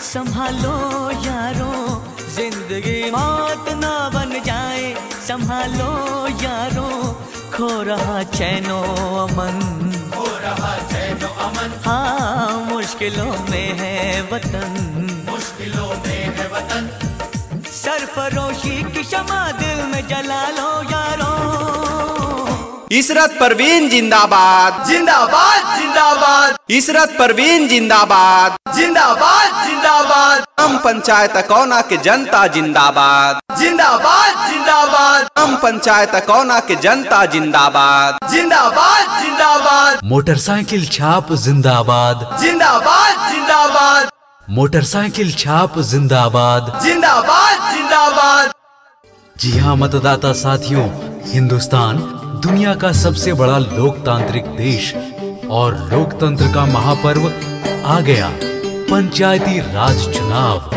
संभालो यारो, जिंदगी मौत ना बन जाए, संभालो यारो, खो रहा चैनो अमन, खो रहा चैनो अमन, हाँ मुश्किलों में है वतन, मुश्किलों में है वतन, सरफरोशी की शमा दिल में जला लो यारो। इशरत परवीन जिंदाबाद, जिंदाबाद जिंदाबाद, इशरत परवीन जिंदाबाद, जिंदाबाद जिंदाबाद, ग्राम पंचायत अकौना के जनता जिंदाबाद, जिंदाबाद जिंदाबाद, ग्राम पंचायत अकौना के जनता जिंदाबाद, जिंदाबाद जिंदाबाद, मोटरसाइकिल छाप जिंदाबाद, जिंदाबाद जिंदाबाद, मोटरसाइकिल छाप जिंदाबाद, जिंदाबाद जिंदाबाद। जी हाँ मतदाता साथियों, हिंदुस्तान दुनिया का सबसे बड़ा लोकतांत्रिक देश और लोकतंत्र का महापर्व आ गया, पंचायती राज चुनाव।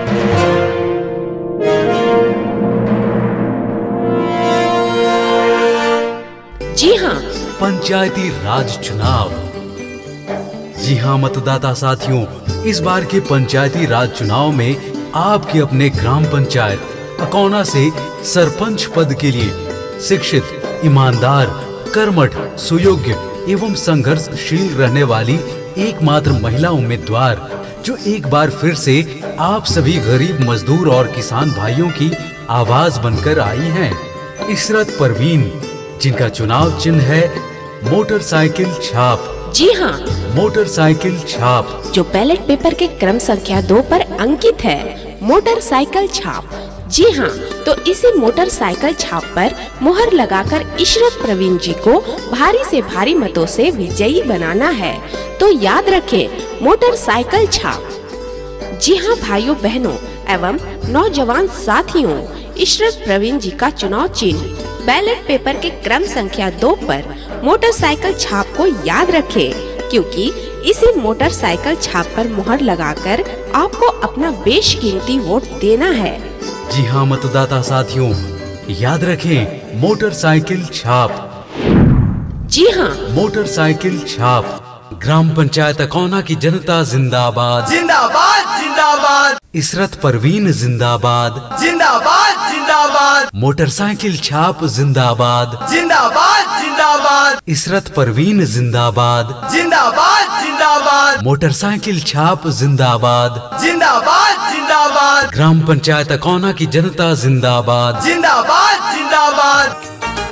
जी हाँ, पंचायती राज चुनाव। जी हाँ मतदाता साथियों, इस बार के पंचायती राज चुनाव में आपके अपने ग्राम पंचायत अकौना से सरपंच पद के लिए शिक्षित, ईमानदार, कर्मठ, सुयोग्य एवं संघर्षशील रहने वाली एकमात्र महिला उम्मीदवार जो एक बार फिर से आप सभी गरीब मजदूर और किसान भाइयों की आवाज बनकर आई हैं, इशरत परवीन, जिनका चुनाव चिन्ह है मोटरसाइकिल छाप। जी हाँ, मोटरसाइकिल छाप जो बैलेट पेपर के क्रम संख्या 2 पर अंकित है, मोटरसाइकिल छाप। जी हाँ, तो इसी मोटरसाइकिल छाप पर मुहर लगाकर इशरत परवीन जी को भारी से भारी मतों से विजयी बनाना है। तो याद रखें, मोटरसाइकिल छाप। जी हाँ भाइयों बहनों एवं नौजवान साथियों, इशरत परवीन जी का चुनाव चिन्ह बैलेट पेपर के क्रम संख्या 2 पर मोटरसाइकिल छाप को याद रखें, क्योंकि इसी मोटरसाइकिल छाप पर मुहर लगाकर आपको अपना बेशकीमती वोट देना है। जी हाँ मतदाता साथियों, याद रखें, मोटरसाइकिल छाप। जी हाँ, मोटरसाइकिल छाप। ग्राम पंचायत अकौना की जनता जिंदाबाद, जिंदाबाद जिंदाबाद, इशरत परवीन जिंदाबाद, जिंदाबाद जिंदाबाद, मोटरसाइकिल छाप जिंदाबाद, जिंदाबाद जिंदाबाद, इशरत परवीन जिंदाबाद, जिंदाबाद जिंदाबाद, मोटरसाइकिल छाप जिंदाबाद, जिंदाबाद जिंदाबाद, ग्राम पंचायत अकौना की जनता जिंदाबाद, जिंदाबाद जिंदाबाद।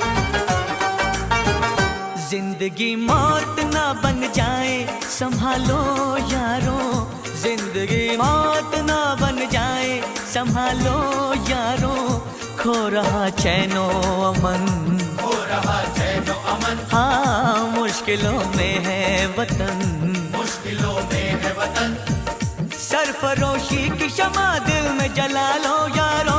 जिंदगी मौत ना बन जाए, संभालो यारो, जिंदगी मौत ना बन जाए, संभालो यारो, खो रहा चैनो अमन, खो रहा चैनो अमन, हाँ मुश्किलों में है वतन, मुश्किलों में है वतन, सरफरोशी की शमा दिल में जला लो यारो।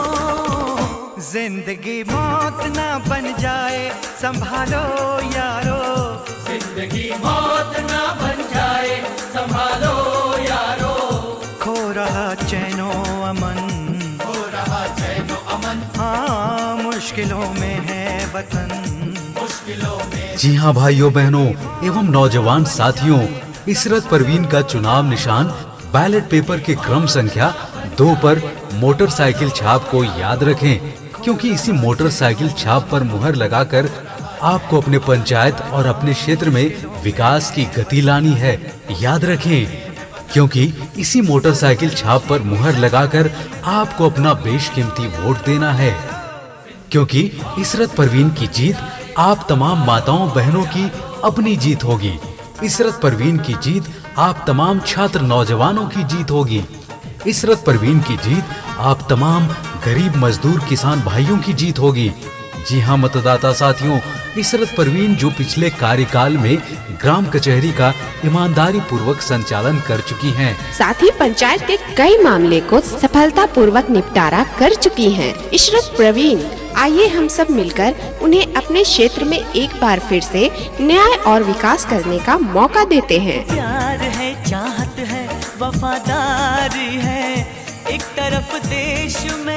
जिंदगी मौत ना बन जाए, संभालो यारो, जिंदगी मौत ना बन जाए, संभालो यारो, खो रहा चैनो अमन, खो रहा चैनो अमन, हाँ मुश्किलों में है वतन, मुश्किलों में। जी हाँ भाइयों बहनों एवं नौजवान साथियों, इशरत परवीन का चुनाव निशान बैलेट पेपर के क्रम संख्या 2 पर मोटरसाइकिल छाप को याद रखें, क्योंकि इसी मोटरसाइकिल छाप पर मुहर लगाकर आपको अपने पंचायत और अपने क्षेत्र में विकास की गति लानी है। याद रखें, क्योंकि इसी मोटरसाइकिल छाप पर मुहर लगाकर आपको अपना बेशकीमती वोट देना है, क्योंकि इशरत परवीन की जीत आप तमाम माताओं बहनों की अपनी जीत होगी। इशरत परवीन की जीत आप तमाम छात्र नौजवानों की जीत होगी। इशरत परवीन की जीत आप तमाम गरीब मजदूर किसान भाइयों की जीत होगी। जी हाँ मतदाता साथियों, इशरत परवीन जो पिछले कार्यकाल में ग्राम कचहरी का ईमानदारी पूर्वक संचालन कर चुकी हैं, साथ ही पंचायत के कई मामले को सफलता पूर्वक निपटारा कर चुकी हैं। इशरत परवीन, आइए हम सब मिलकर उन्हें अपने क्षेत्र में एक बार फिर से न्याय और विकास करने का मौका देते हैं। प्यार है, चाहत है, वफादारी है, एक तरफ देश में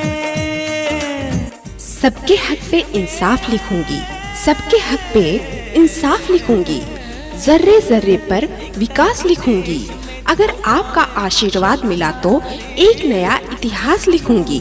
सबके हक पे इंसाफ लिखूंगी, सबके हक पे इंसाफ लिखूंगी, जर्रे जर्रे पर विकास लिखूंगी, अगर आपका आशीर्वाद मिला तो एक नया इतिहास लिखूंगी।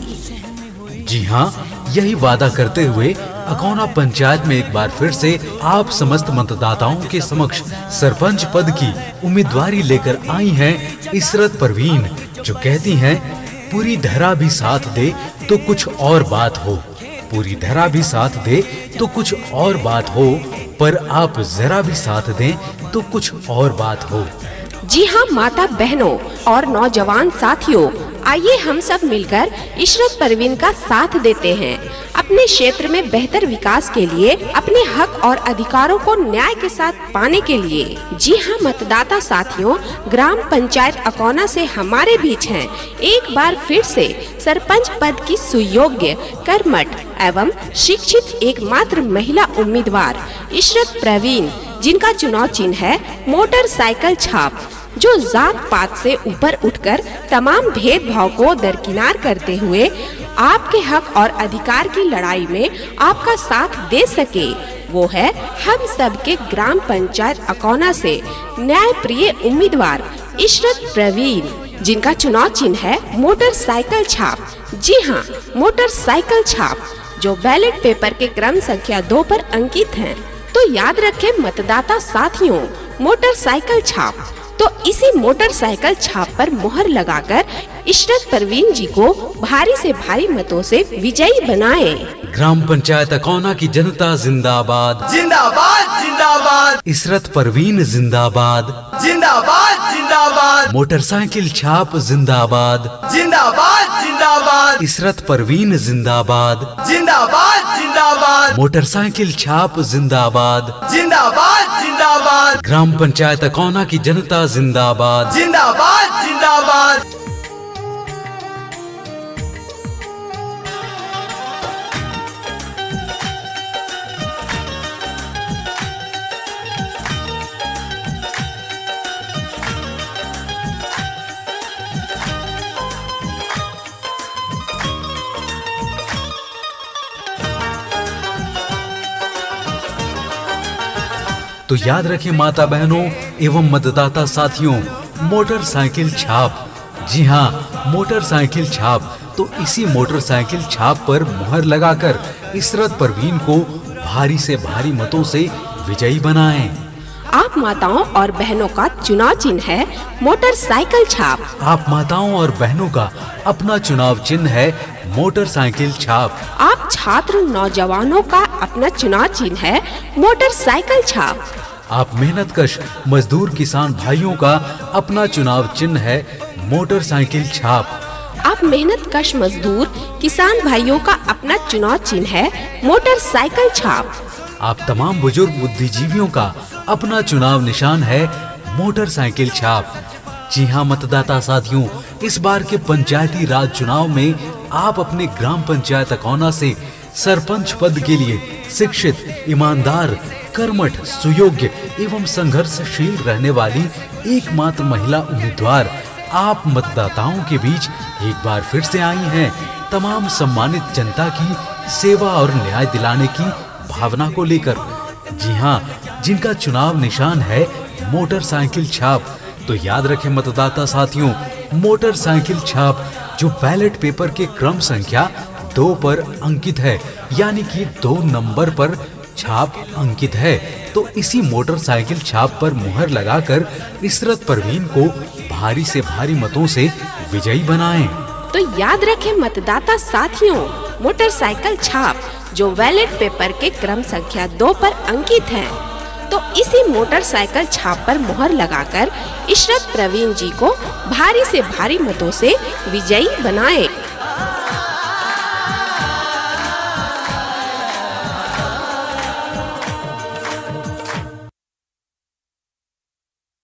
जी हाँ, यही वादा करते हुए अकौना पंचायत में एक बार फिर से आप समस्त मतदाताओं के समक्ष सरपंच पद की उम्मीदवारी लेकर आई हैं इशरत परवीन, जो कहती हैं पूरी धरा भी साथ दे तो कुछ और बात हो, पूरी धरा भी साथ दे तो कुछ और बात हो, पर आप जरा भी साथ दें तो कुछ और बात हो। जी हाँ माता बहनों और नौजवान साथियों, आइए हम सब मिलकर इशरत परवीन का साथ देते हैं अपने क्षेत्र में बेहतर विकास के लिए, अपने हक और अधिकारों को न्याय के साथ पाने के लिए। जी हाँ मतदाता साथियों, ग्राम पंचायत अकौना से हमारे बीच हैं एक बार फिर से सरपंच पद की सुयोग्य, कर्मठ एवं शिक्षित एकमात्र महिला उम्मीदवार इशरत परवीन, जिनका चुनाव चिन्ह है मोटरसाइकिल छाप, जो जात पात से ऊपर उठकर तमाम भेदभाव को दरकिनार करते हुए आपके हक और अधिकार की लड़ाई में आपका साथ दे सके। वो है हम सब के ग्राम पंचायत अकौना से न्याय प्रिय उम्मीदवार इशरत परवीन, जिनका चुनाव चिन्ह है मोटरसाइकिल छाप। जी हाँ, मोटरसाइकिल छाप, जो बैलेट पेपर के क्रम संख्या 2 पर अंकित है। तो याद रखें मतदाता साथियों, मोटरसाइकिल छाप, तो इसी मोटरसाइकिल छाप पर मुहर लगाकर इशरत परवीन जी को भारी से भारी मतों से विजयी बनाएं। ग्राम पंचायत अकौना की जनता जिंदाबाद, जिंदाबाद जिंदाबाद, इशरत परवीन जिंदाबाद, जिंदाबाद जिंदाबाद, मोटरसाइकिल छाप जिंदाबाद, जिंदाबाद जिंदाबाद, इशरत परवीन जिंदाबाद, जिंदाबाद जिंदाबाद, मोटरसाइकिल छाप जिंदाबाद, जिंदाबाद जिंदाबाद, ग्राम पंचायत अकौना की जनता जिंदाबाद, जिंदाबाद जिंदाबाद। तो याद रखें माता बहनों एवं मतदाता साथियों, मोटरसाइकिल छाप, जी हाँ मोटरसाइकिल छाप, तो इसी मोटरसाइकिल छाप पर मुहर लगाकर इशरत परवीन को भारी से भारी मतों से विजयी बनाएं। आप माताओं और बहनों का चुनाव चिन्ह है मोटरसाइकिल छाप। आप माताओं और बहनों का अपना चुनाव चिन्ह है मोटरसाइकिल छाप। आप छात्र नौजवानों का अपना चुनाव चिन्ह है मोटरसाइकिल छाप। आप मेहनतकश मजदूर किसान भाइयों का अपना चुनाव चिन्ह है मोटरसाइकिल छाप। आप मेहनतकश मजदूर किसान भाइयों का अपना चुनाव चिन्ह है मोटरसाइकिल छाप। आप तमाम बुजुर्ग बुद्धिजीवियों का अपना चुनाव निशान है मोटरसाइकिल छाप। जी हाँ मतदाता साथियों, इस बार के पंचायती राज चुनाव में आप अपने ग्राम पंचायत अकौना से सरपंच पद के लिए शिक्षित, ईमानदार, कर्मठ, सुयोग्य एवं संघर्षशील रहने वाली एकमात्र महिला उम्मीदवार आप मतदाताओं के बीच एक बार फिर से आई हैं, तमाम सम्मानित जनता की सेवा और न्याय दिलाने की भावना को लेकर। जी हाँ, जिनका चुनाव निशान है मोटरसाइकिल छाप। तो याद रखें मतदाता साथियों, मोटरसाइकिल छाप जो बैलेट पेपर के क्रम संख्या 2 पर अंकित है, यानी कि 2 नंबर पर छाप अंकित है। तो इसी मोटरसाइकिल छाप पर मुहर लगाकर इशरत परवीन को भारी से भारी मतों से विजयी बनाएं। तो याद रखें मतदाता साथियों, मोटरसाइकिल छाप जो बैलेट पेपर के क्रम संख्या 2 पर अंकित है, तो इसी मोटरसाइकिल छाप पर मुहर लगाकर इशरत परवीन जी को भारी से भारी मतों से विजयी बनाएं।